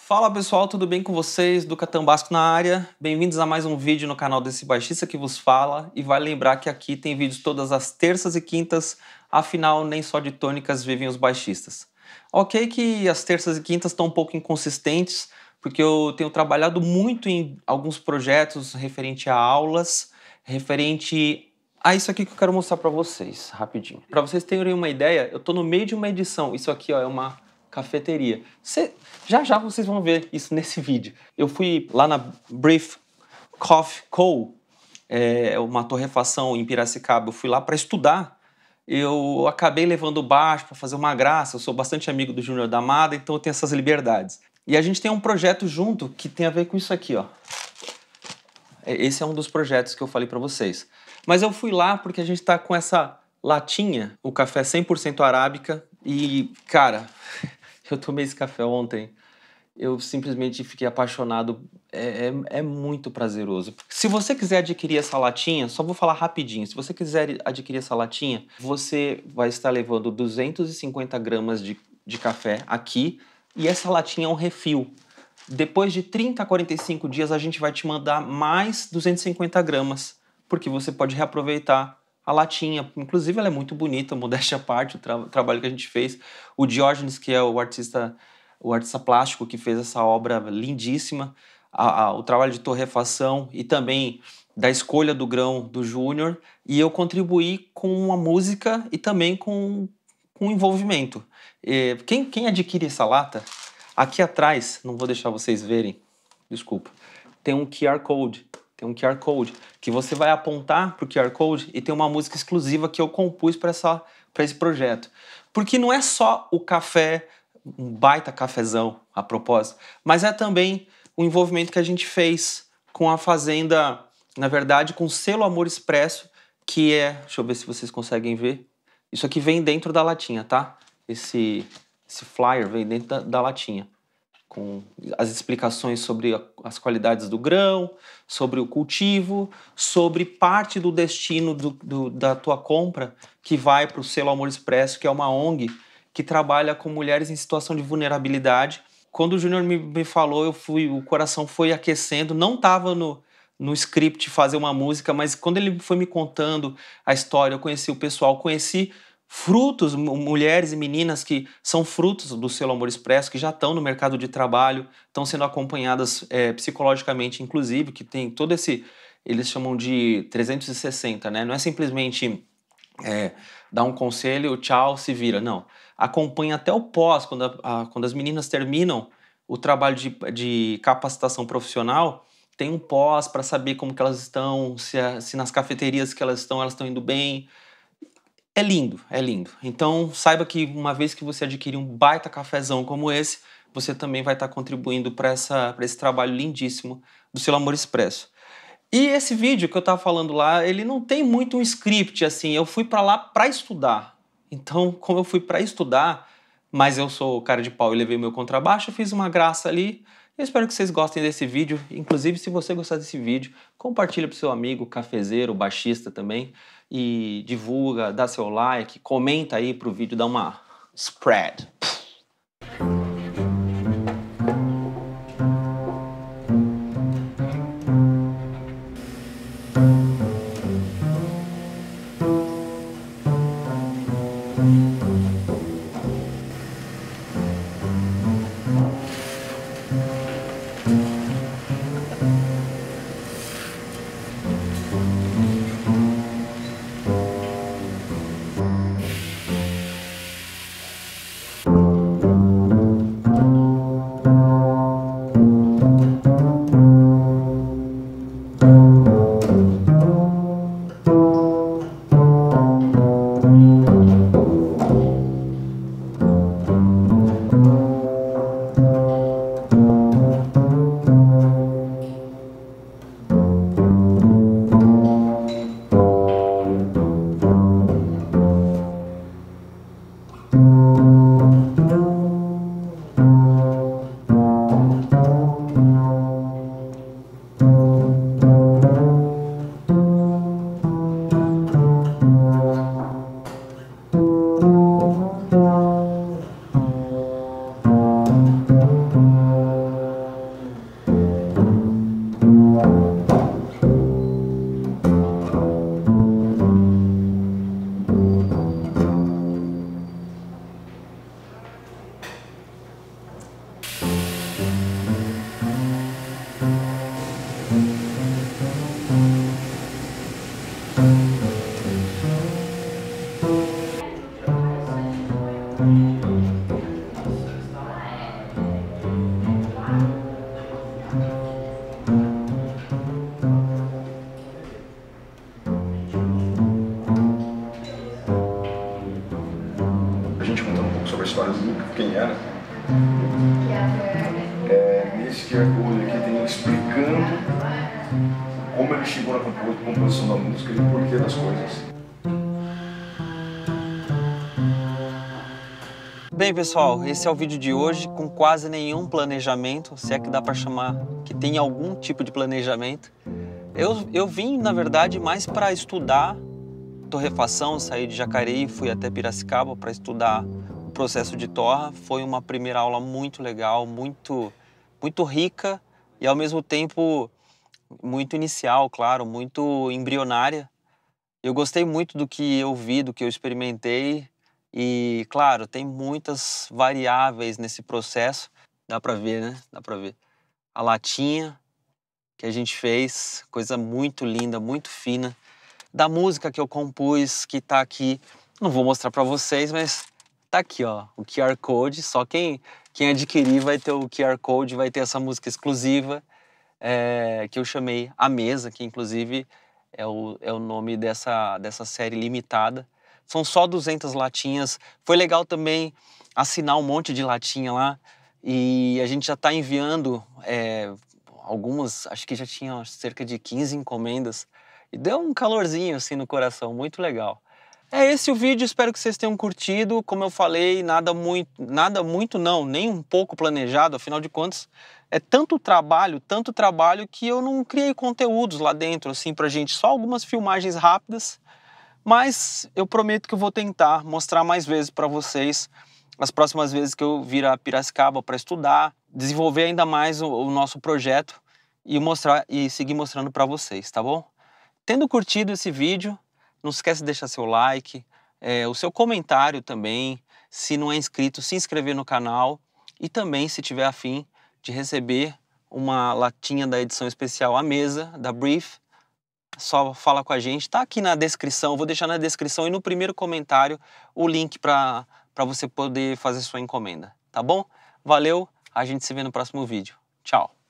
Fala pessoal, tudo bem com vocês? Duca Tambasco na área. Bem-vindos a mais um vídeo no canal desse baixista que vos fala. E vale lembrar que aqui tem vídeos todas as terças e quintas, afinal nem só de tônicas vivem os baixistas. Ok que as terças e quintas estão um pouco inconsistentes, porque eu tenho trabalhado muito em alguns projetos referente a aulas, referente a isso aqui que eu quero mostrar para vocês, rapidinho. Para vocês terem uma ideia, eu estou no meio de uma edição. Isso aqui ó, é uma cafeteria. Já vocês vão ver isso nesse vídeo. Eu fui lá na Brief Coffee Co., uma torrefação em Piracicaba. Eu fui lá para estudar. Eu acabei levando o baixo para fazer uma graça. Eu sou bastante amigo do Júnior da Amada, então eu tenho essas liberdades. E a gente tem um projeto junto que tem a ver com isso aqui, ó. Esse é um dos projetos que eu falei para vocês. Mas eu fui lá porque a gente está com essa latinha, o café 100% arábica. E, cara, eu tomei esse café ontem. Eu simplesmente fiquei apaixonado, é muito prazeroso. Se você quiser adquirir essa latinha, só vou falar rapidinho, se você quiser adquirir essa latinha, você vai estar levando 250 gramas de café aqui, e essa latinha é um refil. Depois de 30 a 45 dias a gente vai te mandar mais 250 gramas, porque você pode reaproveitar a latinha. Inclusive ela é muito bonita, modéstia à parte, o trabalho que a gente fez. O Diógenes, que é o artista plástico que fez essa obra lindíssima, o trabalho de torrefação e também da escolha do grão do Júnior, e eu contribuí com a música e também com o envolvimento. Quem adquire essa lata, aqui atrás, não vou deixar vocês verem, desculpa, tem um QR Code. Tem um QR Code que você vai apontar para o QR Code e tem uma música exclusiva que eu compus para esse projeto. Porque não é só o café, um baita cafezão, a propósito, mas é também o envolvimento que a gente fez com a fazenda, na verdade, com o selo Amor Expresso, que é, deixa eu ver se vocês conseguem ver, isso aqui vem dentro da latinha, tá? Esse flyer vem dentro da latinha, com as explicações sobre as qualidades do grão, sobre o cultivo, sobre parte do destino da tua compra, que vai para o selo Amor Expresso, que é uma ONG que trabalha com mulheres em situação de vulnerabilidade. Quando o Júnior me falou, o coração foi aquecendo, não estava no script fazer uma música, mas quando ele foi me contando a história, eu conheci o pessoal, conheci frutos, mulheres e meninas que são frutos do selo Amor Expresso, que já estão no mercado de trabalho, estão sendo acompanhadas psicologicamente, inclusive, que tem todo esse, eles chamam de 360, né? Não é simplesmente dar um conselho, tchau, se vira, não. Acompanha até o pós, quando as meninas terminam o trabalho de capacitação profissional, tem um pós para saber como que elas estão, se nas cafeterias que elas estão indo bem. É lindo, é lindo. Então saiba que uma vez que você adquirir um baita cafezão como esse, você também vai estar contribuindo para esse trabalho lindíssimo do selo Amor Expresso. E esse vídeo que eu estava falando lá, ele não tem muito um script, assim, eu fui para lá para estudar. Então, como eu fui para estudar, mas eu sou cara de pau e levei meu contrabaixo, eu fiz uma graça ali. Eu espero que vocês gostem desse vídeo. Inclusive, se você gostar desse vídeo, compartilha pro seu amigo, cafezeiro, baixista também. E divulga, dá seu like, comenta aí pro vídeo, dá uma spread. QR Code aqui tem ele explicando como ele chegou na composição da música e o porquê das coisas. Bem, pessoal, esse é o vídeo de hoje com quase nenhum planejamento, se é que dá para chamar que tem algum tipo de planejamento. Eu vim, na verdade, mais para estudar torrefação, saí de Jacareí e fui até Piracicaba para estudar o processo de torra. Foi uma primeira aula muito legal, muito rica e ao mesmo tempo muito inicial, claro, muito embrionária. Eu gostei muito do que eu vi, do que eu experimentei e, claro, tem muitas variáveis nesse processo. Dá para ver, né? Dá para ver. A latinha que a gente fez, coisa muito linda, muito fina. Da música que eu compus, que tá aqui, não vou mostrar para vocês, mas tá aqui, ó, o QR Code. Só quem adquirir vai ter o QR Code, vai ter essa música exclusiva, que eu chamei A Mesa, que inclusive é o nome dessa série limitada. São só 200 latinhas. Foi legal também assinar um monte de latinha lá e a gente já está enviando algumas, acho que já tinha cerca de 15 encomendas e deu um calorzinho assim no coração, muito legal. É esse o vídeo, espero que vocês tenham curtido. Como eu falei, nada muito não, nem um pouco planejado, afinal de contas, é tanto trabalho que eu não criei conteúdos lá dentro, assim, pra gente, só algumas filmagens rápidas, mas eu prometo que eu vou tentar mostrar mais vezes para vocês, as próximas vezes que eu vir a Piracicaba para estudar, desenvolver ainda mais o nosso projeto e seguir mostrando para vocês, tá bom? Tendo curtido esse vídeo, não esquece de deixar seu like, o seu comentário também, se não é inscrito, se inscrever no canal e também, se tiver afim de receber uma latinha da edição especial à mesa, da Brief, só fala com a gente, tá aqui na descrição, vou deixar na descrição e no primeiro comentário o link para você poder fazer sua encomenda, tá bom? Valeu, a gente se vê no próximo vídeo. Tchau!